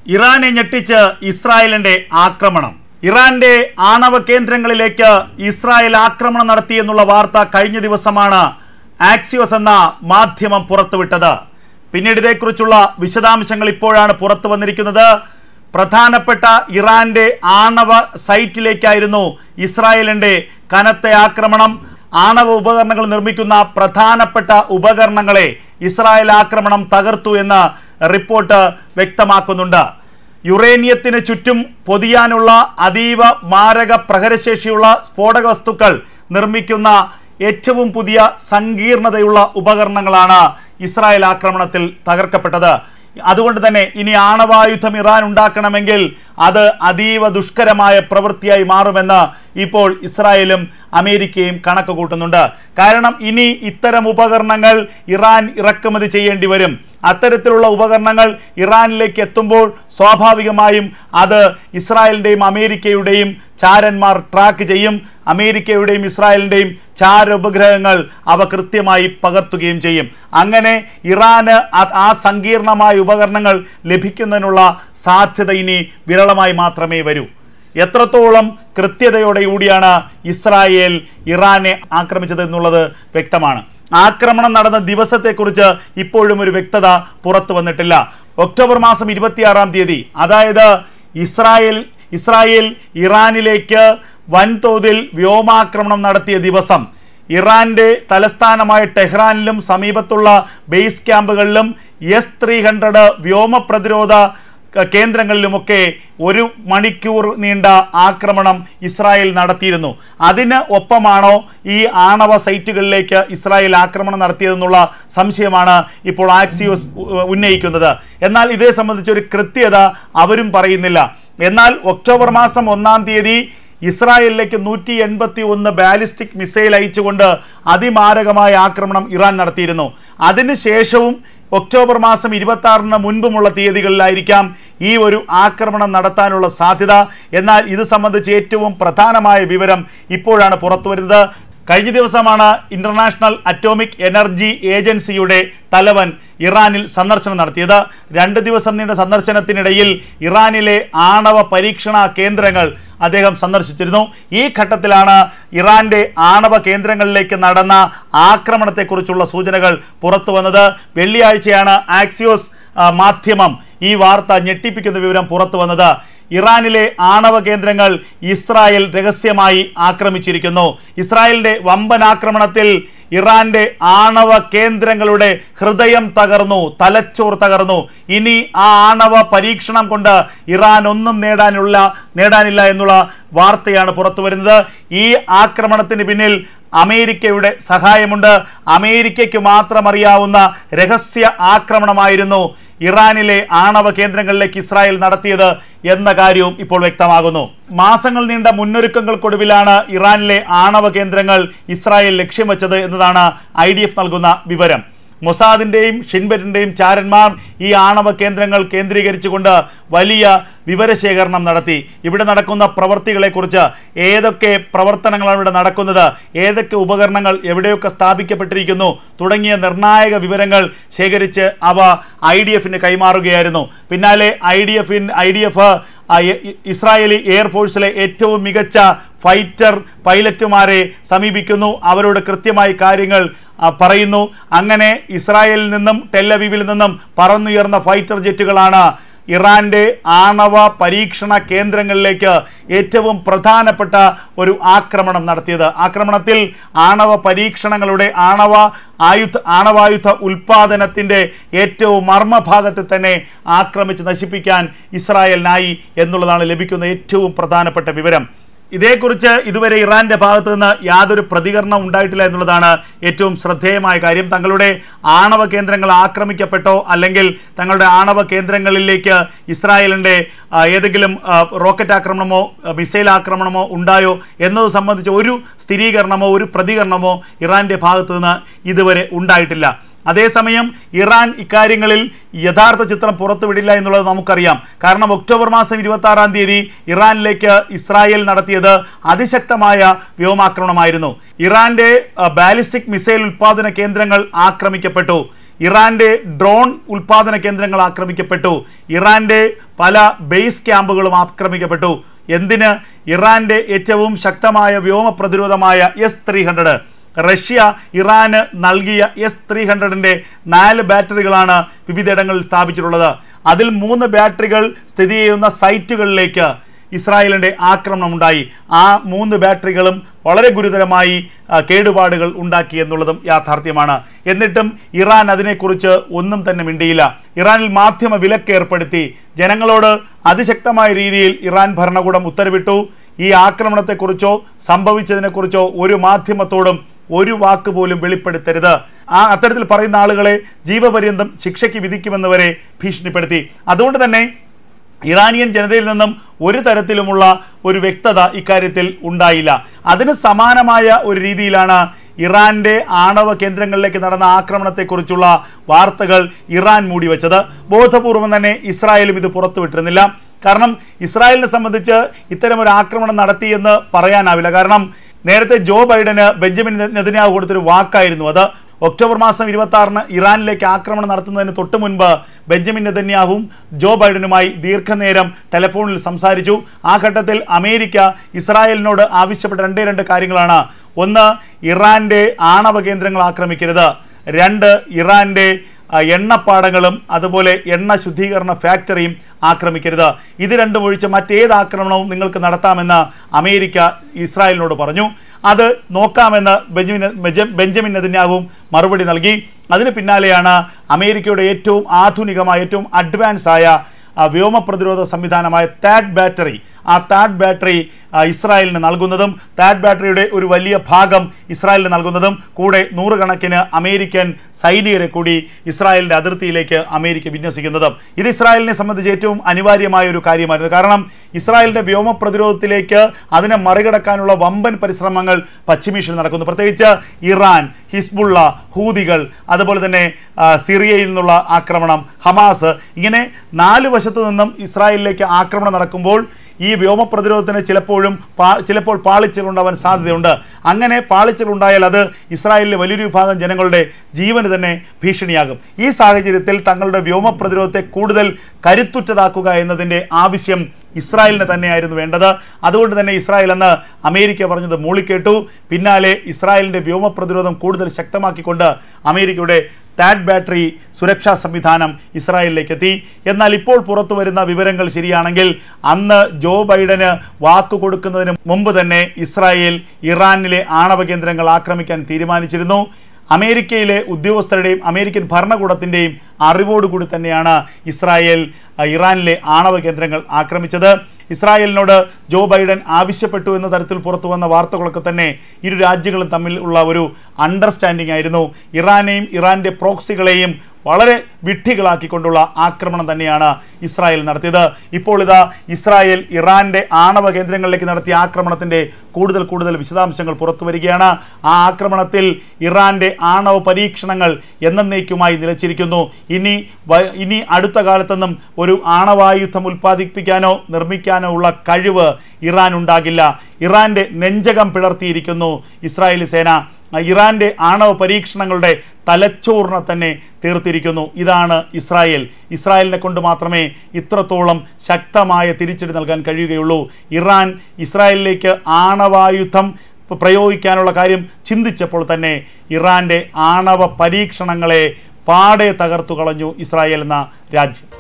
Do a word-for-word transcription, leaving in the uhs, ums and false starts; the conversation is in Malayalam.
ഇറാനെ ഞെട്ടിച്ച് ഇസ്രായേലിന്റെ ആക്രമണം. ഇറാന്റെ ആണവ കേന്ദ്രങ്ങളിലേക്ക് ഇസ്രായേൽ ആക്രമണം നടത്തിയെന്നുള്ള വാർത്ത കഴിഞ്ഞ ദിവസമാണ് ആക്സിയോസ് എന്ന മാധ്യമം പുറത്തുവിട്ടത്. പിന്നീട് ഇതേക്കുറിച്ചുള്ള വിശദാംശങ്ങൾ ഇപ്പോഴാണ് പുറത്തു വന്നിരിക്കുന്നത്. പ്രധാനപ്പെട്ട ഇറാന്റെ ആണവ സൈറ്റിലേക്കായിരുന്നു ഇസ്രായേലിന്റെ കനത്ത ആക്രമണം. ആണവ ഉപകരണങ്ങൾ നിർമ്മിക്കുന്ന പ്രധാനപ്പെട്ട ഉപകരണങ്ങളെ ഇസ്രായേൽ ആക്രമണം തകർത്തു എന്ന് റിപ്പോർട്ട് വ്യക്തമാക്കുന്നുണ്ട്. യുറേനിയത്തിന് ചുറ്റും പൊതിയാനുള്ള അതീവ മാരക പ്രഹരശേഷിയുള്ള സ്ഫോടക വസ്തുക്കൾ നിർമ്മിക്കുന്ന ഏറ്റവും പുതിയ സങ്കീർണതയുള്ള ഉപകരണങ്ങളാണ് ഇസ്രായേൽ ആക്രമണത്തിൽ തകർക്കപ്പെട്ടത്. അതുകൊണ്ട് തന്നെ ഇനി ആണവായുധം ഇറാൻ ഉണ്ടാക്കണമെങ്കിൽ അത് അതീവ ദുഷ്കരമായ പ്രവൃത്തിയായി മാറുമെന്ന് ഇപ്പോൾ ഇസ്രായേലും അമേരിക്കയും കണക്ക് കൂട്ടുന്നുണ്ട്. കാരണം ഇനി ഇത്തരം ഉപകരണങ്ങൾ ഇറാൻ ഇറക്കുമതി ചെയ്യേണ്ടി വരും. അത്തരത്തിലുള്ള ഉപകരണങ്ങൾ ഇറാനിലേക്ക് എത്തുമ്പോൾ സ്വാഭാവികമായും അത് ഇസ്രായേലിൻ്റെയും അമേരിക്കയുടെയും ചാരന്മാർ ട്രാക്ക് ചെയ്യും. അമേരിക്കയുടെയും ഇസ്രായേലിൻ്റെയും ചാര ഉപഗ്രഹങ്ങൾ അവ കൃത്യമായി പകർത്തുകയും ചെയ്യും. അങ്ങനെ ഇറാന് ആ സങ്കീർണമായ ഉപകരണങ്ങൾ ലഭിക്കുന്നതിനുള്ള സാധ്യത ഇനി വിരളമായി മാത്രമേ വരൂ. എത്രത്തോളം കൃത്യതയോടെ കൂടിയാണ് ഇസ്രായേൽ ഇറാനെ ആക്രമിച്ചത് എന്നുള്ളത് വ്യക്തമാണ്. ആക്രമണം നടന്ന ദിവസത്തെക്കുറിച്ച് ഇപ്പോഴും ഒരു വ്യക്തത പുറത്തു വന്നിട്ടില്ല. ഒക്ടോബർ മാസം ഇരുപത്തിയാറാം തീയതി, അതായത് ഇസ്രായേൽ ഇസ്രായേൽ ഇറാനിലേക്ക് വൻതോതിൽ വ്യോമാക്രമണം നടത്തിയ ദിവസം ഇറാന്റെ തലസ്ഥാനമായ ടെഹ്റാനിലും സമീപത്തുള്ള ബേസ് ക്യാമ്പുകളിലും എസ് ത്രീ ഹൺഡ്രഡ് വ്യോമ പ്രതിരോധ കേന്ദ്രങ്ങളിലുമൊക്കെ ഒരു മണിക്കൂർ നീണ്ട ആക്രമണം ഇസ്രായേൽ നടത്തിയിരുന്നു. അതിന് ഒപ്പമാണോ ഈ ആണവ സൈറ്റുകളിലേക്ക് ഇസ്രായേൽ ആക്രമണം നടത്തിയതെന്നുള്ള സംശയമാണ് ഇപ്പോൾ ആക്സിയോസ് ഉന്നയിക്കുന്നത്. എന്നാൽ ഇതേ സംബന്ധിച്ച് ഒരു കൃത്യത അവരും പറയുന്നില്ല. എന്നാൽ ഒക്ടോബർ മാസം ഒന്നാം തീയതി ഇസ്രായേലിലേക്ക് നൂറ്റി എൺപത്തി ഒന്ന് ബാലിസ്റ്റിക് മിസൈൽ അയച്ചുകൊണ്ട് അതിമാരകമായ ആക്രമണം ഇറാൻ നടത്തിയിരുന്നു. അതിനുശേഷവും ഒക്ടോബർ മാസം ഇരുപത്തി ആറിന് മുൻപുമുള്ള തീയതികളിലായിരിക്കാം ഈ ഒരു ആക്രമണം നടത്താനുള്ള സാധ്യത. എന്നാൽ ഇത് സംബന്ധിച്ച് ഏറ്റവും പ്രധാനമായ വിവരം ഇപ്പോഴാണ് പുറത്തു വരുന്നത്. കഴിഞ്ഞ ദിവസമാണ് ഇന്റർനാഷണൽ അറ്റോമിക് എനർജി ഏജൻസിയുടെ തലവൻ ഇറാനിൽ സന്ദർശനം നടത്തിയത്. രണ്ട് ദിവസം നീണ്ട സന്ദർശനത്തിനിടയിൽ ഇറാനിലെ ആണവ പരീക്ഷണ കേന്ദ്രങ്ങൾ അദ്ദേഹം സന്ദർശിച്ചിരുന്നു. ഈ ഘട്ടത്തിലാണ് ഇറാന്റെ ആണവ കേന്ദ്രങ്ങളിലേക്ക് നടന്ന ആക്രമണത്തെക്കുറിച്ചുള്ള സൂചനകൾ പുറത്തു വന്നത്. വെള്ളിയാഴ്ചയാണ് ആക്സിയോസ് മാധ്യമം ഈ വാർത്ത ഞെട്ടിപ്പിക്കുന്ന വിവരം പുറത്തു വന്നത്. ഇറാനിലെ ആണവ കേന്ദ്രങ്ങൾ ഇസ്രായേൽ രഹസ്യമായി ആക്രമിച്ചിരിക്കുന്നു. ഇസ്രായേലിന്റെ വമ്പൻ ആക്രമണത്തിൽ ഇറാന്റെ ആണവ കേന്ദ്രങ്ങളുടെ ഹൃദയം തകർന്നു, തലച്ചോർ തകർന്നു. ഇനി ആ ആണവ പരീക്ഷണം കൊണ്ട് ഇറാൻ ഒന്നും നേടാനുള്ള നേടാനില്ല എന്നുള്ള വാർത്തയാണ് പുറത്തു വരുന്നത്. ഈ ആക്രമണത്തിന് പിന്നിൽ അമേരിക്കയുടെ സഹായമുണ്ട്. അമേരിക്കയ്ക്ക് മാത്രം അറിയാവുന്ന രഹസ്യ ആക്രമണമായിരുന്നു ഇറാനിലെ ആണവ കേന്ദ്രങ്ങളിലേക്ക് ഇസ്രായേൽ നടത്തിയത് എന്ന കാര്യവും ഇപ്പോൾ വ്യക്തമാകുന്നു. മാസങ്ങൾ നീണ്ട മുന്നൊരുക്കങ്ങൾക്കൊടുവിലാണ് ഇറാനിലെ ആണവ കേന്ദ്രങ്ങൾ ഇസ്രായേൽ ലക്ഷ്യം വെച്ചത് എന്നതാണ് ഐ ഡി എഫ് നൽകുന്ന വിവരം. മൊസാദിൻ്റെയും ഷിൻബെറ്റിൻ്റെയും ചാരന്മാർ ഈ ആണവ കേന്ദ്രങ്ങൾ കേന്ദ്രീകരിച്ചുകൊണ്ട് വലിയ വിവരശേഖരണം നടത്തി. ഇവിടെ നടക്കുന്ന പ്രവൃത്തികളെക്കുറിച്ച്, ഏതൊക്കെ പ്രവർത്തനങ്ങളാണ് ഇവിടെ നടക്കുന്നത്, ഏതൊക്കെ ഉപകരണങ്ങൾ എവിടെയൊക്കെ സ്ഥാപിക്കപ്പെട്ടിരിക്കുന്നു തുടങ്ങിയ നിർണായക വിവരങ്ങൾ ശേഖരിച്ച് അവ ഐ ഡി എഫിന് കൈമാറുകയായിരുന്നു. പിന്നാലെ ഐ ഡി എഫിൻ ഐ ഡി എഫ് ഇസ്രായേലി എയർഫോഴ്സിലെ ഏറ്റവും മികച്ച ഫൈറ്റർ പൈലറ്റുമാരെ സമീപിക്കുന്നു. അവരോട് കൃത്യമായി കാര്യങ്ങൾ പറയുന്നു. അങ്ങനെ ഇസ്രായേലിൽ നിന്നും ടെല്ലവീവിൽ നിന്നും പറന്നുയർന്ന ഫൈറ്റർ ജെറ്റുകളാണ് ഇറാന്റെ ആണവ പരീക്ഷണ കേന്ദ്രങ്ങളിലേക്ക് ഏറ്റവും പ്രധാനപ്പെട്ട ഒരു ആക്രമണം നടത്തിയത്. ആക്രമണത്തിൽ ആണവ പരീക്ഷണങ്ങളുടെ ആണവ ആയുധ ആണവായുധ ഉൽപാദനത്തിൻ്റെ ഏറ്റവും മർമ്മഭാഗത്തിൽ തന്നെ ആക്രമിച്ച് നശിപ്പിക്കാൻ ഇസ്രായേലിനായി എന്നുള്ളതാണ് ലഭിക്കുന്ന ഏറ്റവും പ്രധാനപ്പെട്ട വിവരം. ഇതേക്കുറിച്ച് ഇതുവരെ ഇറാന്റെ ഭാഗത്തു നിന്ന് യാതൊരു പ്രതികരണം ഉണ്ടായിട്ടില്ല എന്നുള്ളതാണ് ഏറ്റവും ശ്രദ്ധേയമായ കാര്യം. തങ്ങളുടെ ആണവ കേന്ദ്രങ്ങൾ ആക്രമിക്കപ്പെട്ടോ അല്ലെങ്കിൽ തങ്ങളുടെ ആണവ കേന്ദ്രങ്ങളിലേക്ക് ഇസ്രായേലിൻ്റെ ഏതെങ്കിലും റോക്കറ്റ് ആക്രമണമോ മിസൈൽ ആക്രമണമോ ഉണ്ടായോ എന്നത് സംബന്ധിച്ച് ഒരു സ്ഥിരീകരണമോ ഒരു പ്രതികരണമോ ഇറാന്റെ ഭാഗത്തു നിന്ന് ഇതുവരെ ഉണ്ടായിട്ടില്ല. അതേസമയം ഇറാൻ ഇക്കാര്യങ്ങളിൽ യഥാർത്ഥ ചിത്രം പുറത്തുവിടില്ല എന്നുള്ളത് നമുക്കറിയാം. കാരണം ഒക്ടോബർ മാസം ഇരുപത്തി ആറാം തീയതി ഇറാനിലേക്ക് ഇസ്രായേൽ നടത്തിയത് അതിശക്തമായ വ്യോമാക്രമണമായിരുന്നു. ഇറാന്റെ ബാലിസ്റ്റിക് മിസൈൽ ഉൽപാദന കേന്ദ്രങ്ങൾ ആക്രമിക്കപ്പെട്ടു. ഇറാന്റെ ഡ്രോൺ ഉൽപാദന കേന്ദ്രങ്ങൾ ആക്രമിക്കപ്പെട്ടു. ഇറാന്റെ പല ബേസ് ക്യാമ്പുകളും ആക്രമിക്കപ്പെട്ടു. എന്തിന്? ഇറാന്റെ ഏറ്റവും ശക്തമായ വ്യോമ പ്രതിരോധമായ എസ് ത്രീ ഹൺഡ്രഡ് റഷ്യ ഇറാന് നൽകിയ എസ് ത്രീ ഹൺഡ്രഡിൻ്റെ നാല് ബാറ്ററികളാണ് വിവിധയിടങ്ങളിൽ സ്ഥാപിച്ചിട്ടുള്ളത്. അതിൽ മൂന്ന് ബാറ്ററികൾ സ്ഥിതി ചെയ്യുന്ന സൈറ്റുകളിലേക്ക് ഇസ്രായേലിൻ്റെ ആക്രമണം ഉണ്ടായി. ആ മൂന്ന് ബാറ്ററികളും വളരെ ഗുരുതരമായി കേടുപാടുകൾ ഉണ്ടാക്കി എന്നുള്ളതും യാഥാർത്ഥ്യമാണ്. എന്നിട്ടും ഇറാൻ അതിനെക്കുറിച്ച് ഒന്നും തന്നെ മിണ്ടിയില്ല. ഇറാനിൽ മാധ്യമ വിലക്ക് ഏർപ്പെടുത്തി. ജനങ്ങളോട് അതിശക്തമായ രീതിയിൽ ഇറാൻ ഭരണകൂടം ഉത്തരവിട്ടു. ഈ ആക്രമണത്തെക്കുറിച്ചോ സംഭവിച്ചതിനെക്കുറിച്ചോ ഒരു മാധ്യമത്തോടും ഒരു വാക്ക് പോലും വെളിപ്പെടുത്തരുത്. ആ അത്തരത്തിൽ പറയുന്ന ആളുകളെ ജീവപര്യന്തം ശിക്ഷയ്ക്ക് വിധിക്കുമെന്ന് വരെ ഭീഷണിപ്പെടുത്തി. അതുകൊണ്ട് തന്നെ ഇറാനിയൻ ജനതയിൽ നിന്നും ഒരു തരത്തിലുമുള്ള ഒരു വ്യക്തത ഇക്കാര്യത്തിൽ ഉണ്ടായില്ല. അതിന് സമാനമായ ഒരു രീതിയിലാണ് ഇറാന്റെ ആണവ കേന്ദ്രങ്ങളിലേക്ക് നടന്ന ആക്രമണത്തെക്കുറിച്ചുള്ള വാർത്തകൾ ഇറാൻ മൂടിവെച്ചത്. ബോധപൂർവം തന്നെ ഇസ്രായേലും ഇത് പുറത്തുവിട്ടിരുന്നില്ല. കാരണം ഇസ്രായേലിനെ സംബന്ധിച്ച് ഇത്തരമൊരു ആക്രമണം നടത്തിയെന്ന് പറയാനാവില്ല. കാരണം നേരത്തെ ജോ ബൈഡന് ബെഞ്ചമിൻ നെതന്യാഹു കൊടുത്തൊരു വാക്കായിരുന്നു അത്. ഒക്ടോബർ മാസം ഇരുപത്തി ആറിന് ഇറാനിലേക്ക് ആക്രമണം നടത്തുന്നതിന് തൊട്ട് മുൻപ് ബെഞ്ചമിൻ നെതന്യാഹുവും ജോ ബൈഡനുമായി ദീർഘനേരം ടെലിഫോണിൽ സംസാരിച്ചു. ആ ഘട്ടത്തിൽ അമേരിക്ക ഇസ്രായേലിനോട് ആവശ്യപ്പെട്ട രണ്ടേ രണ്ട് കാര്യങ്ങളാണ്. ഒന്ന്, ഇറാന്റെ ആണവ കേന്ദ്രങ്ങൾ ആക്രമിക്കരുത്. രണ്ട്, ഇറാന്റെ എണ്ണപ്പാടങ്ങളും അതുപോലെ എണ്ണ ശുദ്ധീകരണ ഫാക്ടറിയും ആക്രമിക്കരുത്. ഇത് രണ്ടും ഒഴിച്ച് മറ്റേത് ആക്രമണവും നിങ്ങൾക്ക് നടത്താമെന്ന് അമേരിക്ക ഇസ്രായേലിനോട് പറഞ്ഞു. അത് നോക്കാമെന്ന് ബെഞ്ചമിൻ ബെഞ്ചമിൻ നെതന്യാഹുവും മറുപടി നൽകി. അതിന് പിന്നാലെയാണ് അമേരിക്കയുടെ ഏറ്റവും ആധുനികമായ ഏറ്റവും അഡ്വാൻസ് ആയ വ്യോമ പ്രതിരോധ സംവിധാനമായ താഡ് ബാറ്ററി ആ താഡ് ബാറ്ററി ഇസ്രായേലിന് നൽകുന്നതും താഡ് ബാറ്ററിയുടെ ഒരു വലിയ ഭാഗം ഇസ്രായേലിന് നൽകുന്നതും കൂടെ നൂറുകണക്കിന് അമേരിക്കൻ സൈനികരെ കൂടി ഇസ്രായേലിൻ്റെ അതിർത്തിയിലേക്ക് അമേരിക്ക വിന്യസിക്കുന്നതും ഇത് ഇസ്രായേലിനെ സംബന്ധിച്ച് ഏറ്റവും അനിവാര്യമായ ഒരു കാര്യമായിരുന്നു. കാരണം ഇസ്രായേലിൻ്റെ വ്യോമ പ്രതിരോധത്തിലേക്ക് അതിനെ മറികടക്കാനുള്ള വമ്പൻ പരിശ്രമങ്ങൾ പശ്ചിമേഷ്യയിൽ നടക്കുന്നു. പ്രത്യേകിച്ച് ഇറാൻ, ഹിസ്ബുള്ള, ഹൂതികൾ, അതുപോലെ തന്നെ സിറിയയിൽ നിന്നുള്ള ആക്രമണം, ഹമാസ്, ഇങ്ങനെ നാല് വശത്തു നിന്നും ഇസ്രായേലിലേക്ക് ആക്രമണം നടക്കുമ്പോൾ ഈ വ്യോമ പ്രതിരോധത്തിന് ചിലപ്പോഴും ചിലപ്പോൾ പാളിച്ചകൾ ഉണ്ടാവാൻ സാധ്യതയുണ്ട്. അങ്ങനെ പാളിച്ചകൾ ഉണ്ടായാൽ അത് ഇസ്രായേലിലെ വലിയൊരു വിഭാഗം ജനങ്ങളുടെ ജീവന് തന്നെ ഭീഷണിയാകും. ഈ സാഹചര്യത്തിൽ തങ്ങളുടെ വ്യോമ പ്രതിരോധത്തെ കൂടുതൽ കരുത്തുറ്റതാക്കുക എന്നതിൻ്റെ ആവശ്യം ഇസ്രായേലിന് തന്നെയായിരുന്നു വേണ്ടത്. അതുകൊണ്ട് തന്നെ ഇസ്രായേൽ എന്ന് അമേരിക്ക പറഞ്ഞത് മൂളിക്കേട്ടു. പിന്നാലെ ഇസ്രായേലിൻ്റെ വ്യോമ പ്രതിരോധം കൂടുതൽ ശക്തമാക്കിക്കൊണ്ട് അമേരിക്കയുടെ താഡ് ബാറ്ററി സുരക്ഷാ സംവിധാനം ഇസ്രായേലിലേക്ക് എത്തി. എന്നാൽ ഇപ്പോൾ പുറത്തു വരുന്ന വിവരങ്ങൾ ശരിയാണെങ്കിൽ അന്ന് ജോ ബൈഡന് വാക്ക് കൊടുക്കുന്നതിന് മുമ്പ് തന്നെ ഇസ്രായേൽ ഇറാനിലെ ആണവ കേന്ദ്രങ്ങൾ ആക്രമിക്കാൻ തീരുമാനിച്ചിരുന്നു. അമേരിക്കയിലെ ഉദ്യോഗസ്ഥരുടെയും അമേരിക്കൻ ഭരണകൂടത്തിൻ്റെയും അറിവോടുകൂടി തന്നെയാണ് ഇസ്രായേൽ ഇറാനിലെ ആണവ കേന്ദ്രങ്ങൾ ആക്രമിച്ചത്. ഇസ്രായേലിനോട് ജോ ബൈഡൻ ആവശ്യപ്പെട്ടു എന്ന തരത്തിൽ പുറത്തു വന്ന വാർത്തകളൊക്കെ തന്നെ ഇരു രാജ്യങ്ങളും തമ്മിൽ ഉള്ള ഒരു അണ്ടർസ്റ്റാൻഡിംഗ് ആയിരുന്നു. ഇറാനെയും ഇറാൻ്റെ പ്രോക്സികളെയും വളരെ വിഡ്ഢികളാക്കിക്കൊണ്ടുള്ള ആക്രമണം തന്നെയാണ് ഇസ്രായേൽ നടത്തിയത്. ഇപ്പോൾ ഇതാ ഇസ്രായേൽ ഇറാൻ്റെ ആണവ കേന്ദ്രങ്ങളിലേക്ക് നടത്തിയ ആക്രമണത്തിൻ്റെ കൂടുതൽ കൂടുതൽ വിശദാംശങ്ങൾ പുറത്തു വരികയാണ്. ആ ആക്രമണത്തിൽ ഇറാൻ്റെ ആണവ പരീക്ഷണങ്ങൾ എന്നേക്കുമായി നിലച്ചിരിക്കുന്നു. ഇനി ഇനി അടുത്ത കാലത്തൊന്നും ഒരു ആണവായുധം ഉൽപ്പാദിപ്പിക്കാനോ നിർമ്മിക്കാനോ ഉള്ള കഴിവ് ഇറാൻ ഉണ്ടാകില്ല. ഇറാൻ്റെ നെഞ്ചകം പിളർത്തിയിരിക്കുന്നു ഇസ്രായേലി സേന. ഇറാൻ്റെ ആണവ പരീക്ഷണങ്ങളുടെ തലച്ചോറിനെ തന്നെ തീർത്തിരിക്കുന്നു. ഇതാണ് ഇസ്രായേൽ. ഇസ്രായേലിനെ കൊണ്ട് മാത്രമേ ഇത്രത്തോളം ശക്തമായ തിരിച്ചടി നൽകാൻ കഴിയുകയുള്ളൂ. ഇറാൻ ഇസ്രായേലിലേക്ക് ആണവായുധം പ്രയോഗിക്കാനുള്ള കാര്യം ചിന്തിച്ചപ്പോൾ തന്നെ ഇറാൻ്റെ ആണവ പരീക്ഷണങ്ങളെ പാടെ തകർത്തു കളഞ്ഞു ഇസ്രായേൽ എന്ന രാജ്യം.